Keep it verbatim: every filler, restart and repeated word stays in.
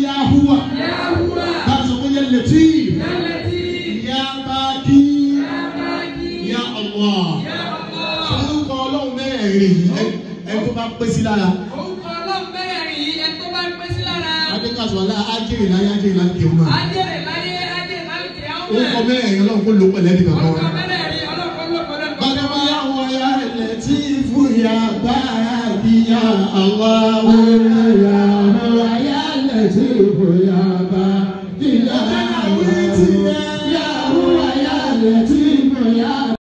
يا هو يا هو بارزق يا لطيف يا لطيف يا باقي يا باقي يا الله يا الله. orúkọ ọlọ́run mẹ́rin ẹni tó bá pẹ́ sí lára. orúkọ ọlọ́run mẹ́rin yìí ẹni tó bá pẹ́ sí lára. adékàtúwàlá ajẹ́rì láyé ajẹ́rì láyé kí o máa. ajẹ́rì láyé ajẹ́rì láyé kí o máa. orúkọ mẹ́rin ọlọ́run kó ló pẹ̀lẹ́ nìkan kan. orúkọ mẹ́rin ọlọ́run kó ló pẹ̀lẹ́ nìkan kan. bàbá ya wọ ya ilẹ̀ tí fúyà bá a bí ya àwọn. ya wọ ya ilẹ̀ tí